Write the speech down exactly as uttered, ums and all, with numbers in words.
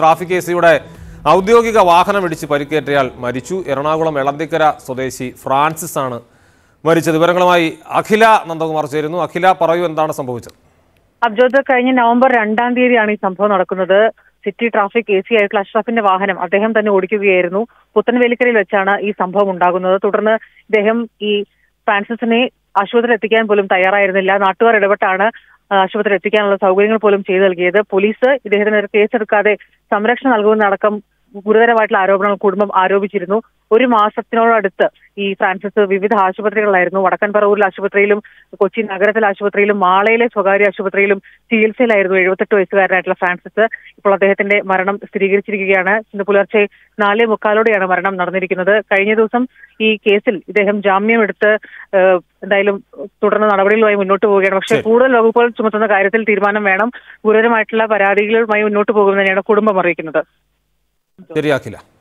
Traffic A സിയുടെ ഔദ്യോഗിക വാഹനം ഇടിച്ച് പരിക്കേറ്റയാൾ മരിച്ചു. എറണാകുളം എളന്തിക്കര സ്വദേശി ഫ്രാൻസിസ് ആണ് മരിച്ചത്. വിവരങ്ങളുമായി അഖില നന്ദകുമാർ ചേരുന്നു. അഖില, പറയൂ, എന്താണ് സംഭവിച്ചത്? അബ്ജോദ്, കഴിഞ്ഞ നവംബർ രണ്ടാം തീയതിയാണ് ഈ സംഭവം നടക്കുന്നത്. സിറ്റി ട്രാഫിക് എ സി ആയിട്ടുള്ള അഷ്റഫിന്റെ വാഹനം അദ്ദേഹം തന്നെ ഓടിക്കുകയായിരുന്നു. പുത്തൻവേലിക്കരയിൽ വെച്ചാണ് ഈ സംഭവം ഉണ്ടാകുന്നത്. തുടർന്ന് ഇദ്ദേഹം ഈ ഫ്രാൻസിസിനെ ആശുപത്രിയിൽ എത്തിക്കാൻ പോലും തയ്യാറായിരുന്നില്ല. നാട്ടുകാർ ഇടപെട്ടാണ് ആശുപത്രിയിൽ എത്തിക്കാനുള്ള സൗകര്യങ്ങൾ പോലും ചെയ്തു നൽകിയത്. പോലീസ് ഇദ്ദേഹത്തിന് കേസെടുക്കാതെ സംരക്ഷണം നൽകുന്നതടക്കം ഗുരുതരമായിട്ടുള്ള ആരോപണങ്ങൾ കുടുംബം ആരോപിച്ചിരുന്നു. ഒരു മാസത്തിനോടടുത്ത് ഈ ഫ്രാൻസിസ് വിവിധ ആശുപത്രികളിലായിരുന്നു. വടക്കൻ പറവൂരിലെ ആശുപത്രിയിലും കൊച്ചി നഗരത്തിലെ ആശുപത്രിയിലും മാളയിലെ സ്വകാര്യ ആശുപത്രിയിലും ചികിത്സയിലായിരുന്നു എഴുപത്തെട്ട് വയസ്സുകാരനായിട്ടുള്ള ഫ്രാൻസിസ്. ഇപ്പോൾ അദ്ദേഹത്തിന്റെ മരണം സ്ഥിരീകരിച്ചിരിക്കുകയാണ്. ഇന്ന് പുലർച്ചെ നാലേ മുക്കാലോടെയാണ് മരണം നടന്നിരിക്കുന്നത്. കഴിഞ്ഞ ദിവസം ഈ കേസിൽ ഇദ്ദേഹം ജാമ്യം എടുത്ത് എന്തായാലും തുടർന്ന് നടപടികളുമായി മുന്നോട്ട് പോവുകയാണ്. പക്ഷേ കൂടുതൽ വകുപ്പുകൾ ചുമത്തുന്ന കാര്യത്തിൽ തീരുമാനം വേണം. ഗുരുതരമായിട്ടുള്ള പരാതികളുമായി മുന്നോട്ട് പോകുമെന്ന് തന്നെയാണ് കുടുംബം അറിയിക്കുന്നത്. ശരിയാക്കില്ല.